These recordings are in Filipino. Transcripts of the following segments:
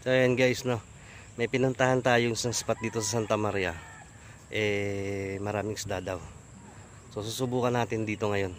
So ayan guys, no, may pinuntahan tayong isang spot dito sa Santa Maria. Maraming isda daw. So susubukan natin dito ngayon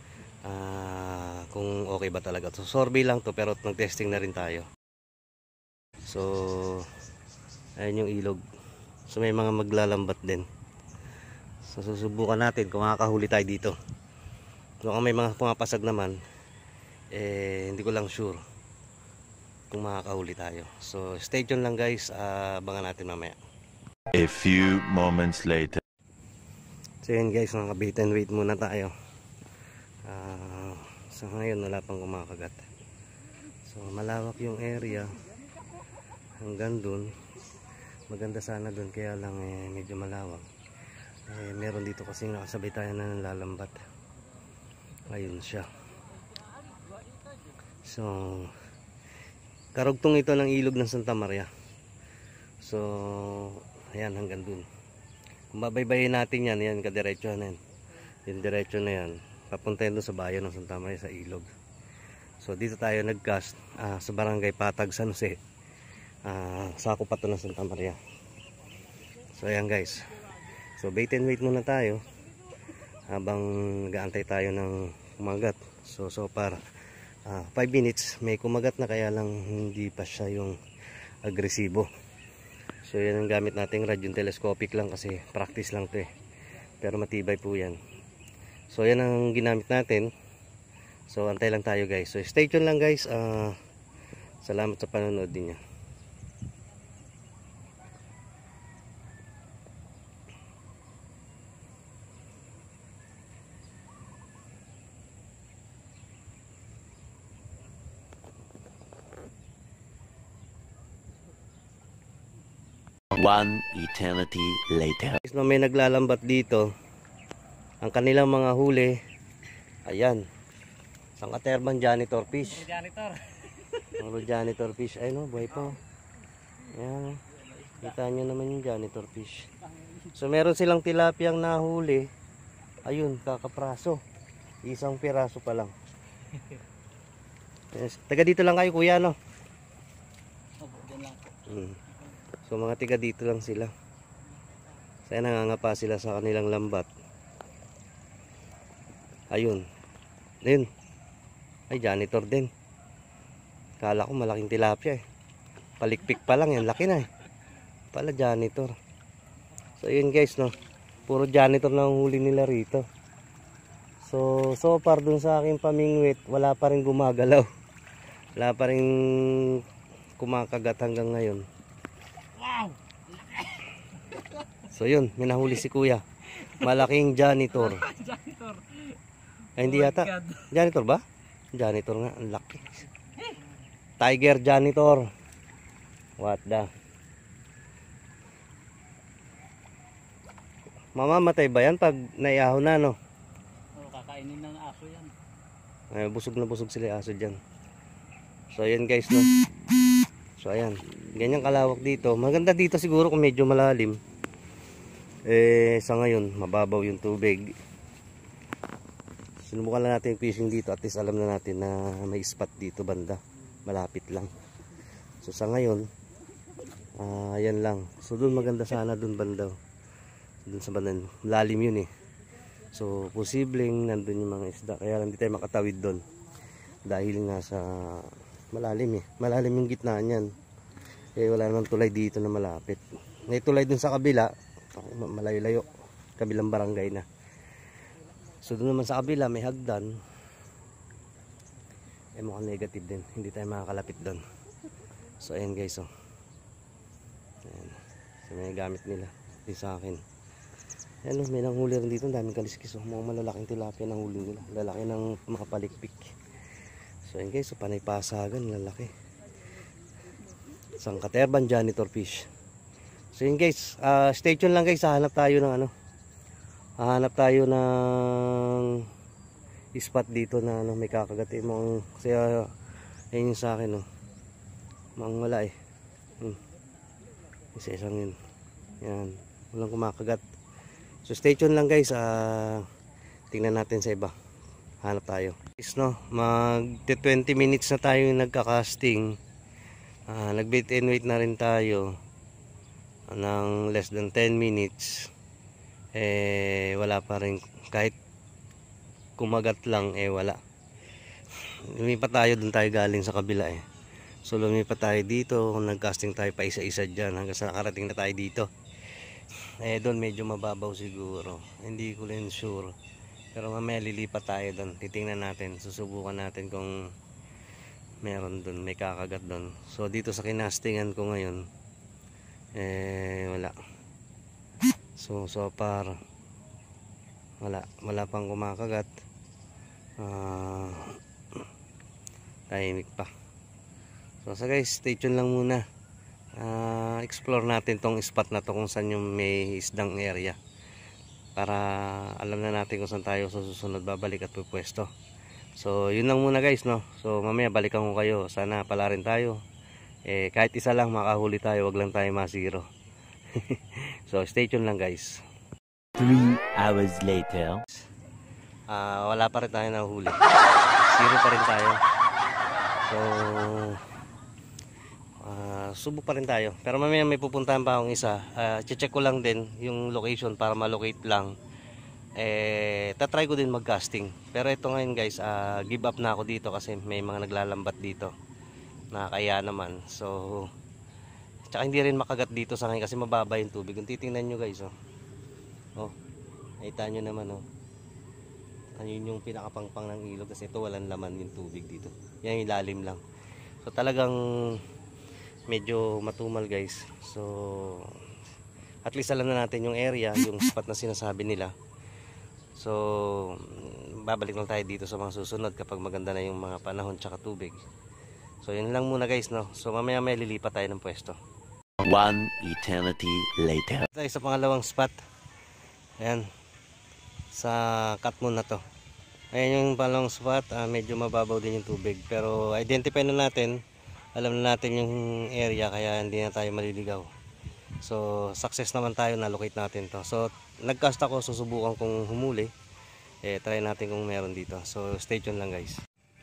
kung okay ba talaga. So survey lang to, pero nag-testing na rin tayo. So ayan yung ilog. So may mga maglalambat din. So susubukan natin kung makakahuli tayo dito. So kung may mga pumapasag naman, hindi ko lang sure kung makakahuli tayo. So stay tuned lang guys, abangan natin mamaya. A few moments later. So yan guys, mga bait and wait muna tayo. Sa ngayon wala pang kumakagat. So malawak yung area hanggang dun. Maganda sana dun, kaya lang medyo malawak. Meron dito kasing nakasabay tayo na nalalambat. Ayun siya. So karugtong ito ng ilog ng Santa Maria. So ayan, hanggang dun. Kung babaybayin natin yan, yan kadiretso na yan. Yung diretso na yan, papuntahin doon sa bayan ng Santa Maria sa ilog. So dito tayo nag-cast sa barangay Patag, San Jose. Sako pa to ng Santa Maria. So ayan guys. So bait and wait muna tayo habang nag-aantay tayo ng kumagat. So far 5 minutes may kumagat na, kaya lang hindi pa siya yung agresibo. So yan ang gamit nating radyo, telescopic lang kasi practice lang to pero matibay po yan. So yan ang ginamit natin. So antay lang tayo guys. So stay tuned lang guys. Salamat sa panonood niyo. One eternity later. No, may naglalambat dito. Ang kanilang mga huli, ayan, isang katerbang janitor fish. Ang janitor fish, ay no, buhay pa. Ayan, kita nyo naman yung janitor fish. So meron silang tilapiyang nahuli. Ayun, kakapraso. Isang piraso pa lang. Yes. Taga dito lang kayo kuya, no? So mga tiga dito lang sila. Kaya nangangapa sila sa kanilang lambat. Ayun. Ayun. Ay, janitor din. Kala ko malaking tilapia Palikpik pa lang yan. Laki na Pala janitor. So yun guys, no. Puro janitor na ang huli nila rito. So far dun sa aking pamingwit, wala pa rin gumagalaw. Wala pa rin kumakagat hanggang ngayon. So yun, may nahuli si kuya. Malaking janitor. Ay, hindi yata. Janitor ba? Janitor nga, ang laki. Tiger janitor. What the? Mamamatay ba yan pag naiahon na, no? Kakainin ng aso yan. Ay, busog na busog sila aso dyan. So ayan guys, no? So ayan, ganyan kalawak dito. Maganda dito siguro kung medyo malalim. Sa ngayon mababaw yung tubig. Sinubukan lang natin yung fishing dito, at least alam na natin na may spot dito banda, malapit lang. So sa ngayon ayan lang. So doon maganda sana, doon banda, doon sa banda, lalim yun So posibleng nandun yung mga isda, kaya lang hindi tayo makatawid doon dahil nasa malalim malalim yung gitna niyan. Wala namang tulay dito na malapit. May tulay dun sa kabila, malayo-layo, kabilang barangay na. So doon naman sa kabila may hagdan. Mukhang negative din, hindi tayo makakalapit doon. So ayan guys, ayan. So may gamit nila di sa akin. Ayan, may nanghuli rin dito, daming kaliskis. Mukhang malalaking tilapia ng huli nila, lalaki ng makapalikpik. So ayan guys, panay pasagan, lalaki. Isang katerban janitor fish. So yun guys, stay tuned lang guys. Hahanap tayo ng hahanap tayo ng spot dito na may kakagatin mo. Kasi ayun yung sa akin, mang wala isa-isang yun. Yan, walang kumakagat. So stay tuned lang guys. Tingnan natin sa iba. Hanap tayo. Mag 20 minutes na tayo nagka-casting. Nag-bait and wait na rin tayo ng less than 10 minutes. Wala pa rin, kahit kumagat lang wala. Lumipat tayo, dun tayo galing sa kabila So lumipat tayo dito, nag-casting tayo pa isa-isa dyan hanggang sa nakarating na tayo dito. Doon medyo mababaw siguro, hindi ko rin sure, pero mamaya lilipat tayo doon, titingnan natin, susubukan natin kung meron doon, may kakagat doon. So dito sa kinastingan ko ngayon wala. So far wala pang kumakagat. Tahimik pa. So guys, stay tuned lang muna. Explore natin tong spot na to, kung saan yung may isdang area, para alam na natin kung saan tayo sa susunod babalik at pupwesto. So yun lang muna guys, no. So mamaya balikan ko kayo, sana pala rin tayo. Kahit isa lang makahuli tayo, wag lang tayo masiro. So stay tuned lang guys. 3 hours later. Wala pa rin tayo nahuli. Zero pa rin tayo. So subok pa rin tayo, pero mamaya may pupuntahan pa akong isa. Check ko lang din yung location para malocate lang. Tatry ko din mag-casting, pero ito ngayon guys, give up na ako dito kasi may mga naglalambat dito, nakakaya naman. So tsaka hindi rin makagat dito sa ngayon kasi mababa yung tubig. Kung titingnan nyo guys, nakita nyo naman, ayun yung pinakapangpang ng ilog, kasi ito walang laman yung tubig dito, yan yung lalim lang. So talagang medyo matumal guys. So at least alam na natin yung area, yung spot na sinasabi nila. So babalik lang tayo dito sa mga susunod kapag maganda na yung mga panahon tsaka tubig. So yun lang muna guys, no. So mamaya may lilipat tayo ng pwesto. 1 eternity later. Tayo sa pangalawang spot. Ayan, sa Katmon na to. Ayan yung pangalawang spot. Medyo mababaw din yung tubig, pero identify na natin, alam na natin yung area, kaya hindi na tayo maliligaw. So success naman tayo, na-locate natin to. So nagcast ako, susubukan kong humuli. Try natin kung meron dito. So stay tuned lang guys.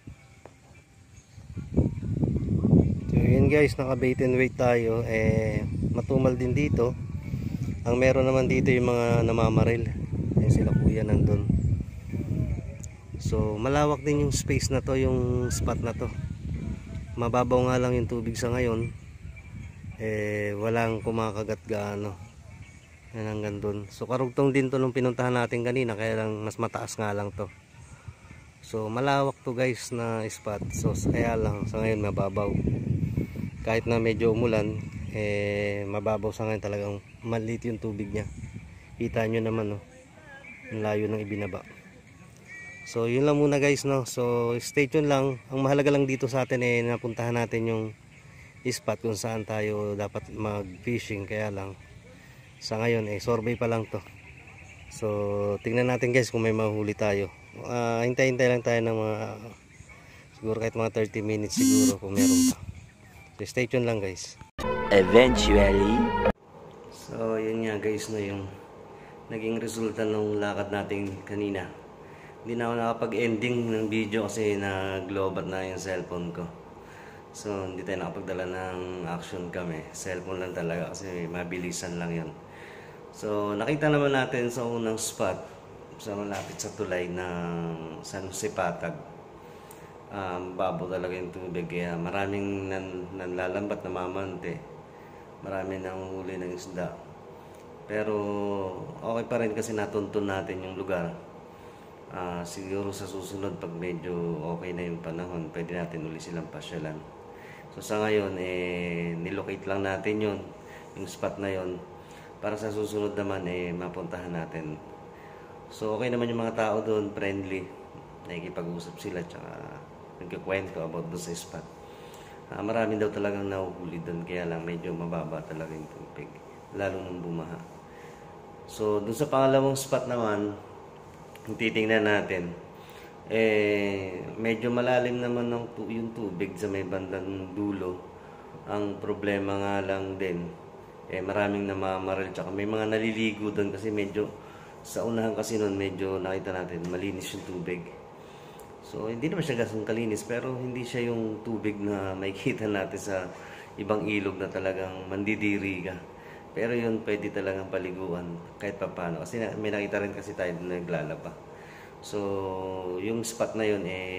So yun guys, naka bait and wait tayo. Matumal din dito. Ang meron naman dito yung mga namamaril. Ayan sila kuya nandun. So malawak din yung space na to, yung spot na to. Mababaw nga lang yung tubig sa ngayon. Walang kumakagat gaano. Yan hanggang dun. So karugtong din to nung pinuntahan natin kanina, kaya lang mas mataas nga lang to. So malawak to guys na spot. So kaya lang sa ngayon mababaw. Kahit na medyo umulan, mababaw sa ngayon, talagang maliit yung tubig niya. Kita nyo naman, ang layo ng ibinaba. So yun lang muna guys, no. So stay tuned lang. Ang mahalaga lang dito sa atin napuntahan natin yung spot kung saan tayo dapat mag fishing. Kaya lang sa ngayon survey pa lang to. So tingnan natin guys kung may mahuli tayo. Hintay-hintay lang tayo ng mga, siguro kahit mga 30 minutes siguro kung meron pa. So stay tuned lang guys. Eventually. So yun nga guys, no, yung naging resulta ng lakad natin kanina. Hindi na ako nakapag-ending ng video kasi nag-lobat na yung cellphone ko. So hindi tayo nakapagdala ng action cam. Cellphone lang talaga kasi mabilisan lang yun. So nakita naman natin sa unang spot, sa malapit sa tulay ng San Jose Patag. Babaw talaga yung tubig, kaya maraming nanlalambat, namamante. Marami nang huli ng isda. Pero okay pa rin kasi natuntun natin yung lugar. Siguro sa susunod, pag medyo okay na yung panahon, pwede natin uli silang pasyalan. So sa ngayon nilocate lang natin yun, yung spot na yun, para sa susunod naman mapuntahan natin. So okay naman yung mga tao doon, friendly, nakikipag-usap sila, tsaka nagkikwento about doon sa spot. Marami daw talagang nahuhuli doon, kaya lang medyo mababa talaga yung tubig, lalo nung bumaha. So doon sa pangalawang spot naman, titingnan natin, medyo malalim naman yung tubig sa may bandang dulo. Ang problema nga lang din, maraming namamaril, tsaka may mga naliligo doon kasi medyo sa unahan kasi noon, medyo nakita natin malinis yung tubig. So hindi naman siya gasong kalinis, pero hindi siya yung tubig na makikita natin sa ibang ilog na talagang mandidiri ka. Pero yun, pwede talagang paliguan kahit papaano. Kasi may nakita rin kasi tayo na naglalaba. So, yung spot na yun,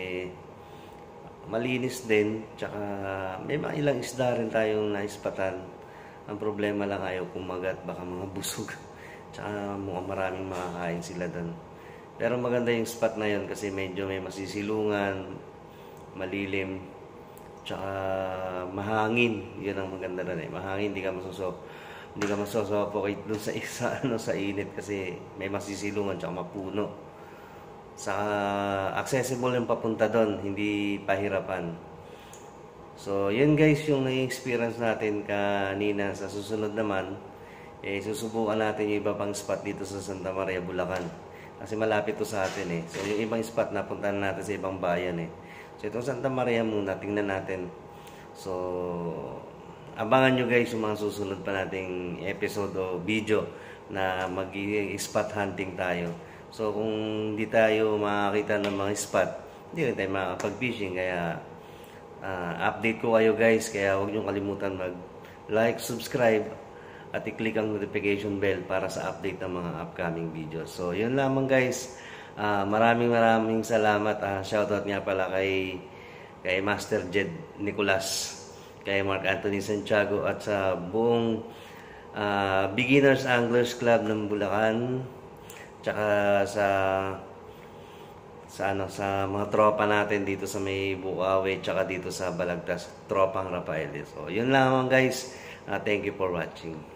malinis din. Tsaka, may mga ilang isda rin tayong naispatan. Ang problema lang ayaw kumagat, baka mga busog. Tsaka, mukhang maraming makakain sila doon. Pero maganda yung spot na yun kasi medyo may masisilungan, malilim. Tsaka mahangin, yun ang maganda rin mahangin, hindi ka masusuffocate dun sa init kasi may masisilungan tsaka mapuno. Saka accessible yung papunta doon, hindi pahirapan. So yun guys yung na-experience natin kanina. Sa susunod naman susubukan natin yung iba pang spot dito sa Santa Maria, Bulacan kasi malapit to sa atin So yung ibang spot napuntahan natin sa ibang bayan So itong Santa Maria muna, tingnan natin. So, abangan nyo guys yung mga susunod pa nating episode o video na mag-spot hunting tayo. So kung hindi tayo makakita ng mga spot, hindi rin tayo makakapag-fishing. Kaya update ko kayo guys. Kaya huwag nyo kalimutan mag-like, subscribe, at i-click ang notification bell para sa update ng mga upcoming videos. So yun lamang guys. Maraming salamat. Shoutout nga pala kay Master Jed Nicolas, kay Mark Anthony Santiago at sa buong Beginners Anglers Club ng Bulacan, tsaka sa mga tropa natin dito sa may Bukawi, tsaka dito sa Balagtas, tropang Rafael. So yun lamang guys. Thank you for watching.